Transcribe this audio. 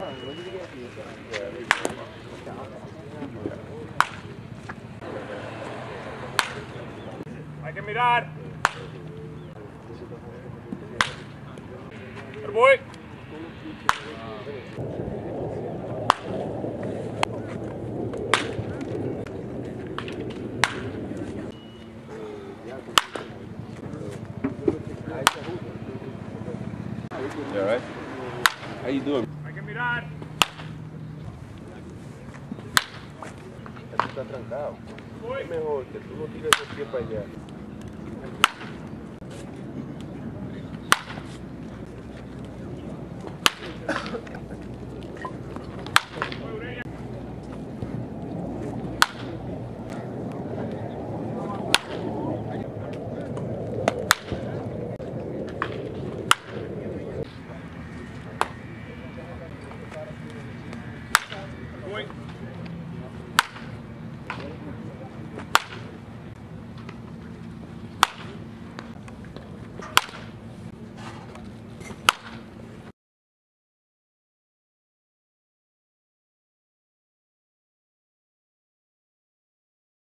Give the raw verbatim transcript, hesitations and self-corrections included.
Hay que mirar. Voy. You all right? How you doing? Hay que mirar. Esto está trancado. Es mejor que tú no tires el pie para allá.